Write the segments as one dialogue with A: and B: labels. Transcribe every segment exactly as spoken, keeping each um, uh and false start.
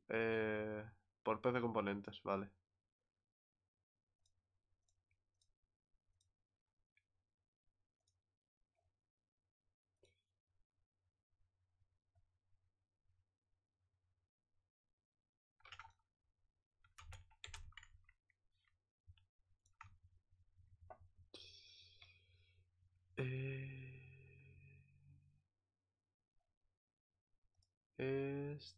A: Eh, por P de componentes, vale. Eh, es...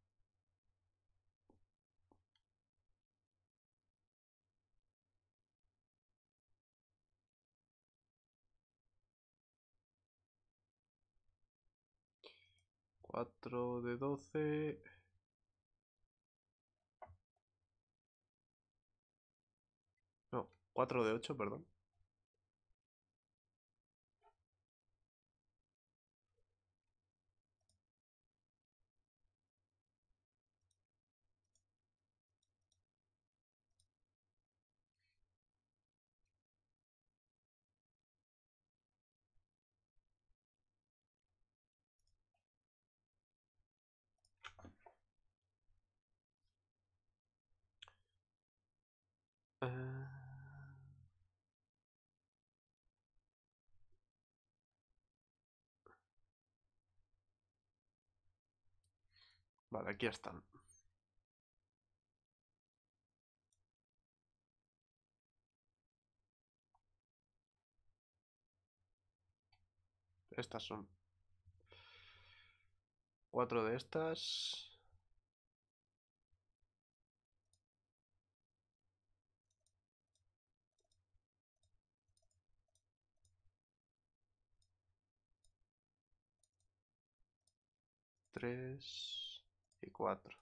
A: cuatro de doce. No, cuatro de ocho, perdón. Eh, Vale, aquí están. Estas son cuatro de estas. Tres y cuatro.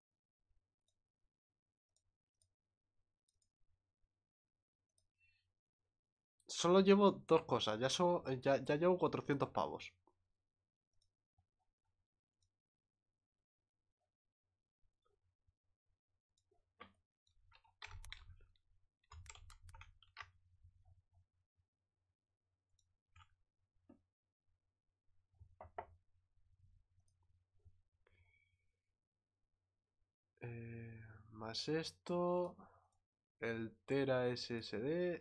A: Solo llevo dos cosas. Ya, so- ya, ya llevo cuatrocientos pavos. Eh, más esto. El Tera S S D.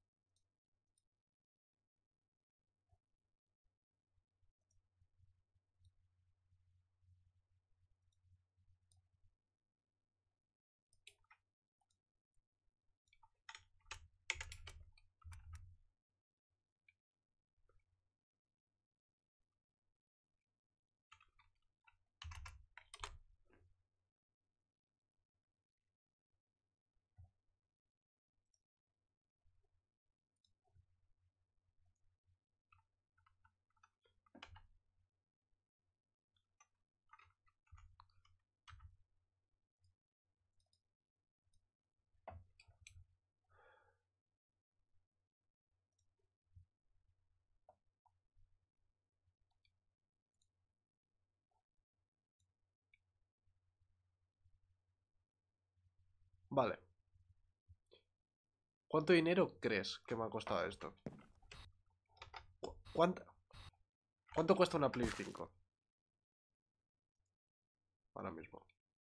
A: Vale. ¿Cuánto dinero crees que me ha costado esto? ¿Cu- ¿Cuánto, cuánto cuesta una Play cinco? Ahora mismo.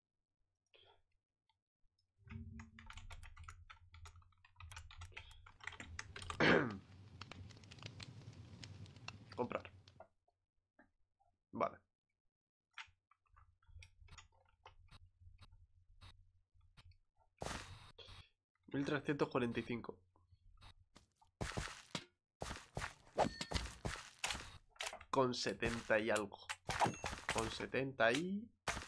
A: Comprar. Vale. mil trescientos cuarenta y cinco. Con setenta y algo. Con setenta y...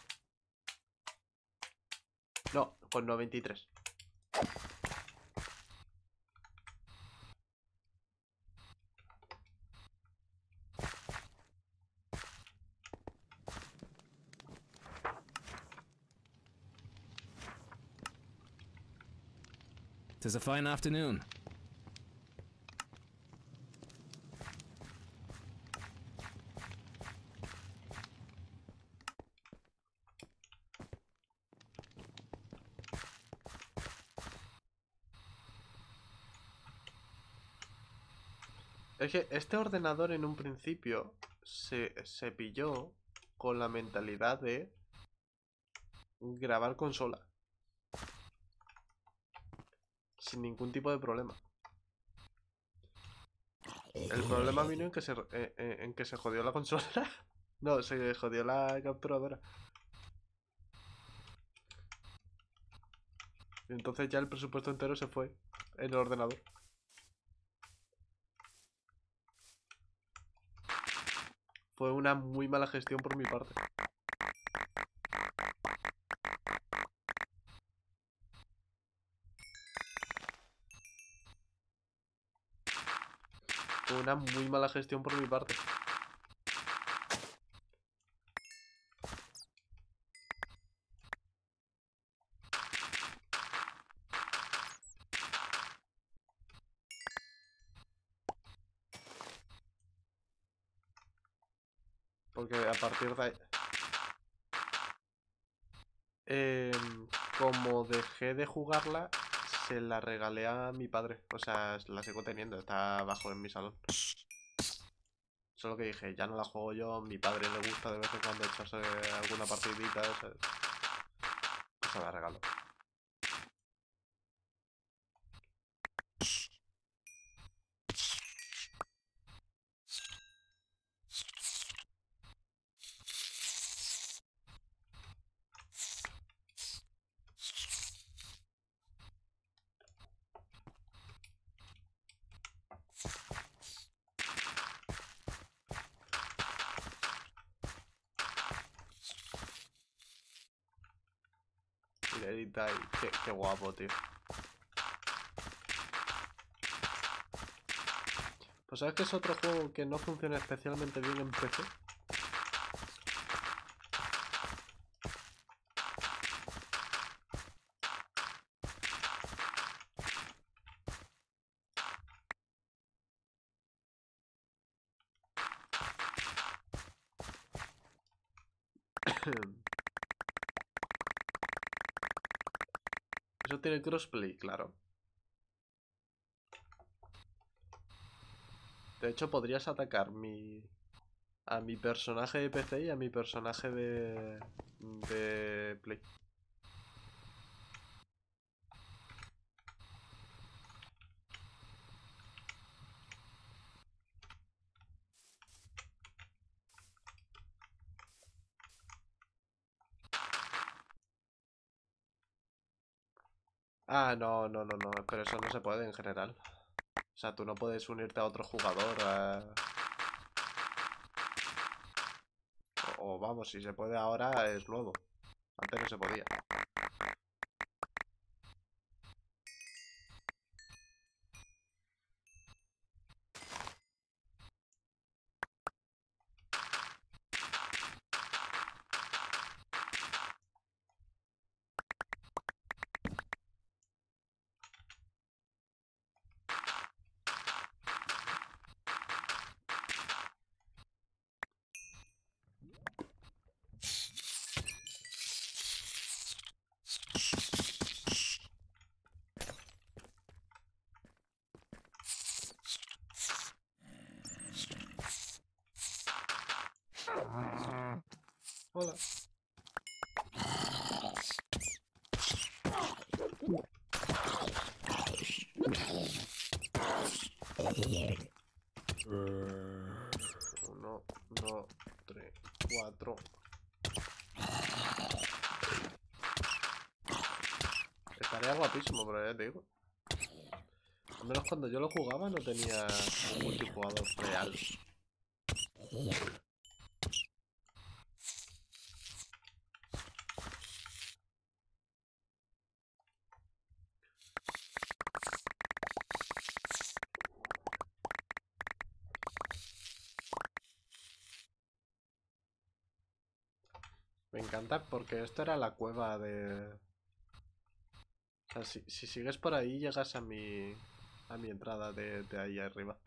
A: No, con noventa y tres.
B: Tis a fine afternoon.
A: Es que este ordenador en un principio se, se pilló con la mentalidad de grabar consola. Sin ningún tipo de problema. El problema vino en que se, eh, eh, en que se jodió la consola. No, se jodió la capturadora. Y entonces ya el presupuesto entero se fue en el ordenador. Fue una muy mala gestión por mi parte. Fue una muy mala gestión por mi parte. Porque a partir de ahí... Eh, como dejé de jugarla, se la regalé a mi padre. O sea, la sigo teniendo, está abajo en mi salón. Solo que dije, ya no la juego yo, a mi padre le gusta de vez en cuando echarse alguna partidita, ¿sabes? Pues se la regalo. Edita ahí. Qué, qué guapo, tío. Pues sabes que es otro juego que no funciona especialmente bien en P C. Eso tiene crossplay, claro. De hecho, podrías atacar mi... a mi personaje de P C y a mi personaje de... de Play. Ah, no, no, no, no. Pero eso no se puede en general. O sea, tú no puedes unirte a otro jugador. A... O, o vamos, si se puede ahora es nuevo. Antes no se podía. Hola. Uno, dos, tres, cuatro. Estaría guapísimo, pero ya te digo. Al menos cuando yo lo jugaba no tenía un multijugador real. Me encanta porque esto era la cueva de... O sea, si, si sigues por ahí llegas a mi... a mi entrada de, de ahí arriba.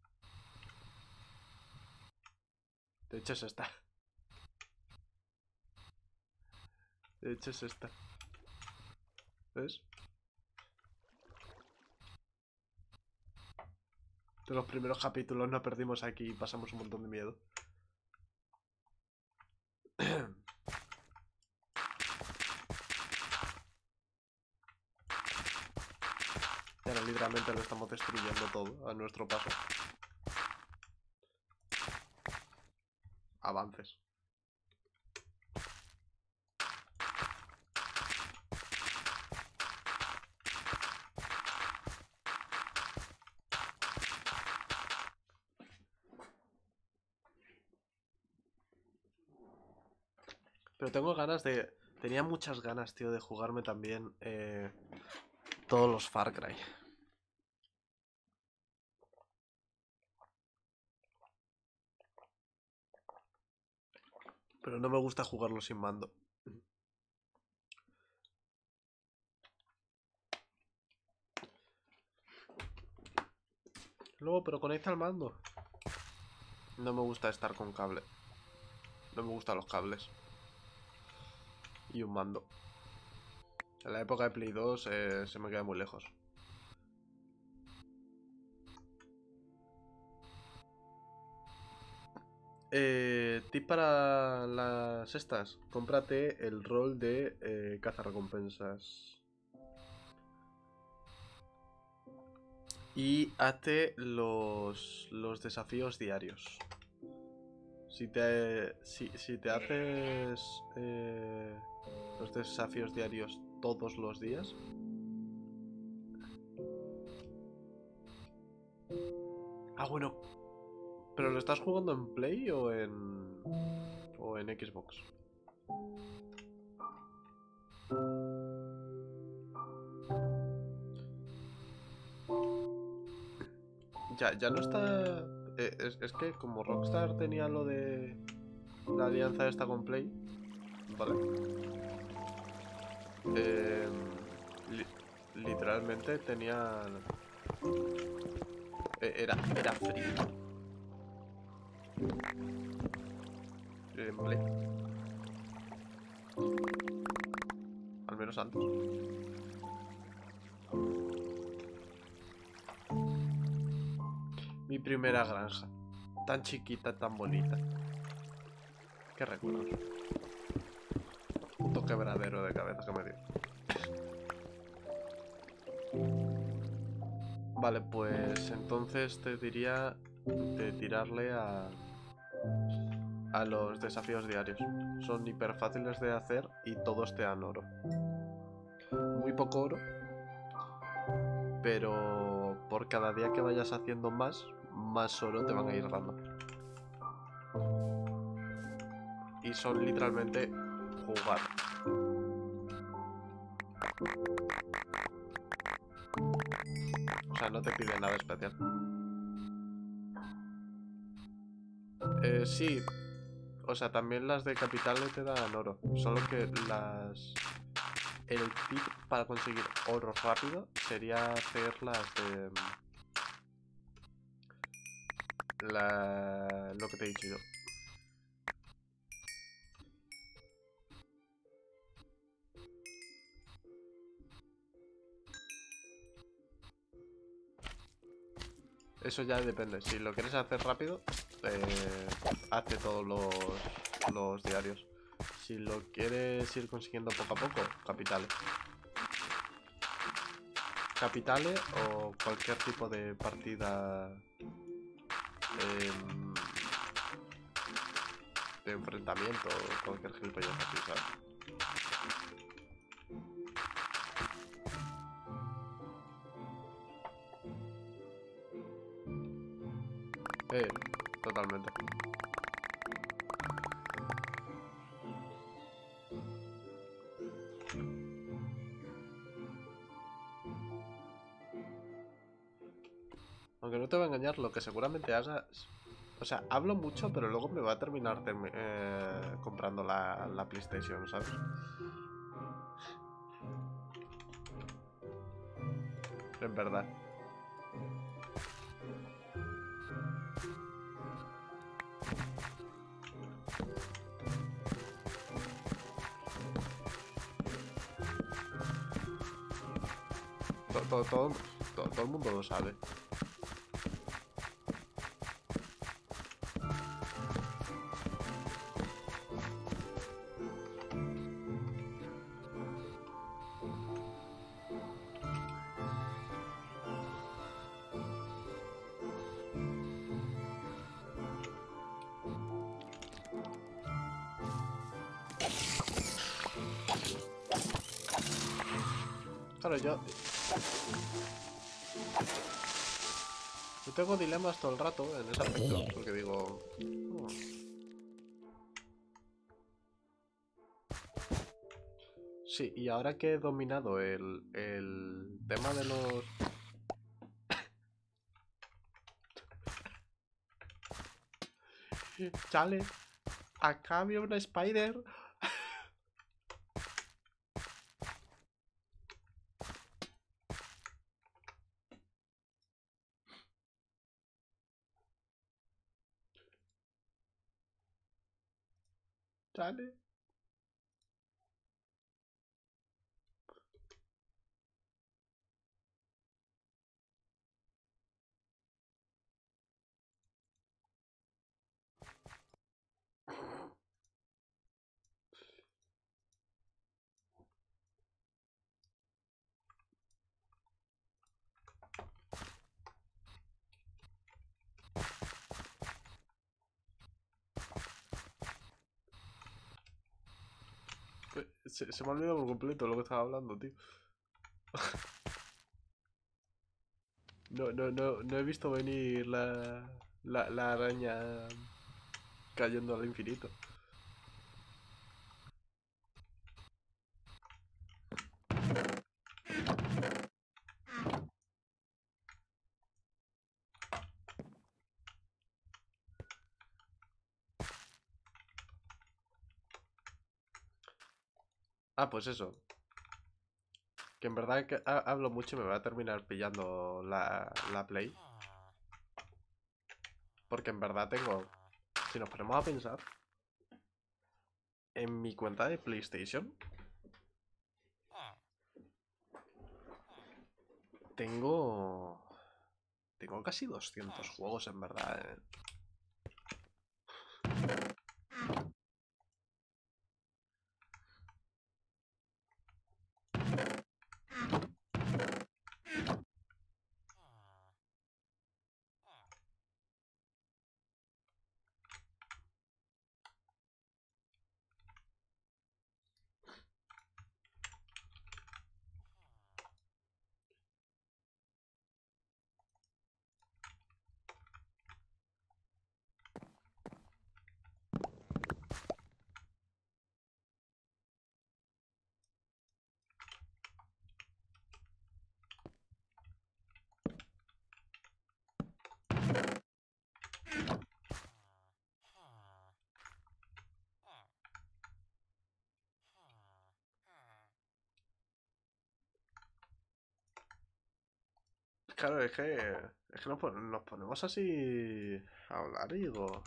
A: De hecho es esta. De hecho es esta. ¿Ves? De los primeros capítulos nos perdimos aquí y pasamos un montón de miedo. literalmente lo estamos destruyendo todo a nuestro paso. Avances. Pero tengo ganas de... Tenía muchas ganas, tío, de jugarme también eh, todos los Far Cry. Pero no me gusta jugarlo sin mando. Luego, pero conecta el mando. No me gusta estar con cable. No me gustan los cables. Y un mando. En la época de Play dos eh, se me queda muy lejos. Eh, tip para las estas. Cómprate el rol de eh, cazarrecompensas. Y hazte los, los desafíos diarios. Si te, si, si te haces eh, los desafíos diarios todos los días. Ah, bueno. ¿Pero lo estás jugando en Play o en... o en Xbox? Ya, ya no está... Eh, es, es que como Rockstar tenía lo de la alianza esta con Play, ¿vale? Eh, li literalmente tenía... Eh, era, era free. En Play. Al menos antes. Mi primera granja. Tan chiquita, tan bonita. Qué recuerdo. Puto quebradero de cabeza que me dio. Vale, pues entonces te diría de tirarle a... a los desafíos diarios. Son hiper fáciles de hacer y todos te dan oro. Muy poco oro. Pero por cada día que vayas haciendo más, más oro te van a ir dando. Y son literalmente jugar. O sea, no te piden nada especial. Eh, sí. O sea, también las de capitales te dan oro. Solo que las... El tip para conseguir oro rápido sería hacer las de... La... Lo que te he dicho yo. Eso ya depende. Si lo quieres hacer rápido, eh, hazte todos los, los diarios. Si lo quieres ir consiguiendo poco a poco, capitales. Capitales o cualquier tipo de partida eh, de enfrentamiento o cualquier gilipollas así, ¿sabes? Eh, totalmente. Aunque no te voy a engañar, lo que seguramente haga... O sea, hablo mucho, pero luego me va a terminar termi eh, comprando la, la PlayStation, ¿sabes? En verdad. Todo, todo, todo, todo, todo el mundo lo sabe. Claro, yo... Yo tengo dilemas todo el rato en ese aspecto, porque digo... "Oh". Sí, y ahora que he dominado el, el tema de los... Chale, acá había una spider. Chale. Se, se me ha olvidado por completo lo que estaba hablando, tío. No, no, no, no he visto venir la, la, la araña cayendo al infinito. Ah, pues eso. Que en verdad que ha- hablo mucho y me va a terminar pillando la, la Play. Porque en verdad tengo... Si nos ponemos a pensar... En mi cuenta de PlayStation... Tengo... Tengo casi doscientos juegos en verdad, eh. Claro, es que... Es que nos, pon- nos ponemos así... A hablar y digo...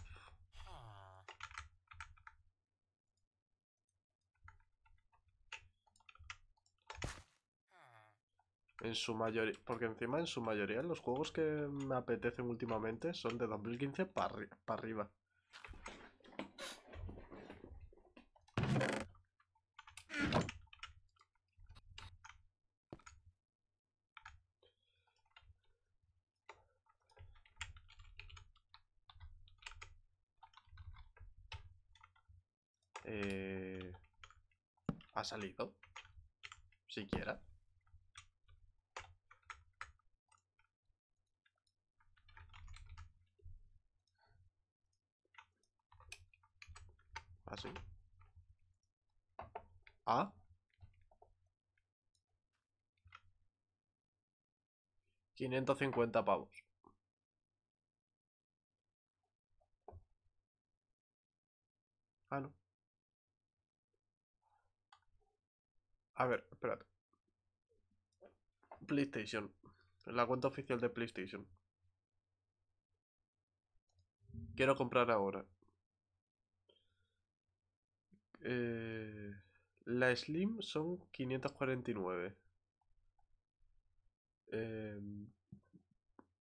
A: En su mayoría... Porque encima en su mayoría los juegos que me apetecen últimamente son de dos mil quince para arriba. Eh... ¿Ha salido? Siquiera. ¿Así? Ah, quinientos cincuenta pavos. Ah, no. A ver, espérate. PlayStation. La cuenta oficial de PlayStation. Quiero comprar ahora. Eh, la Slim son quinientos cuarenta y nueve. Eh,